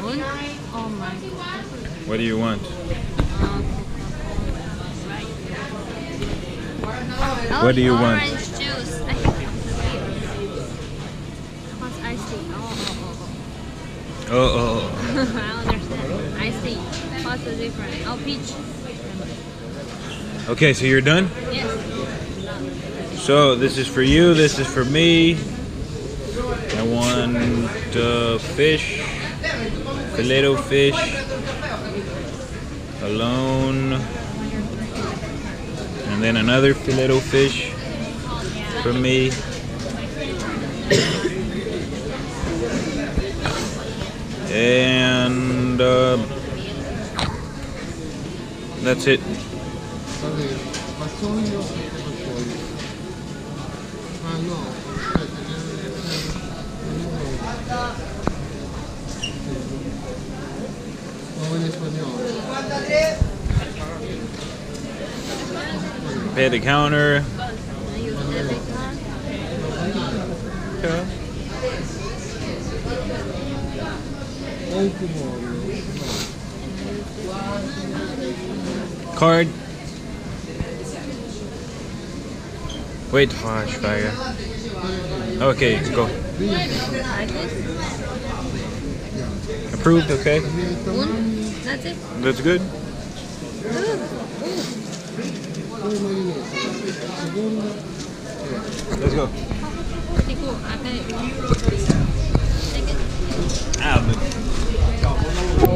alone? Oh my god. What do you want? Oh, What do you want? orange juice. What's iced tea? Oh. I understand. Iced tea. What's the difference? Oh, peach. Okay, so you're done? Yes. So this is for you, this is for me. I want fish, filet-o-fish, alone, and then another filet-o-fish for me. And that's it. Pay at the counter. Card. Wait, Schweiger. Okay, go. Approved, okay? That's it. That's good. Let's go. Pretty cool. I think. Ah,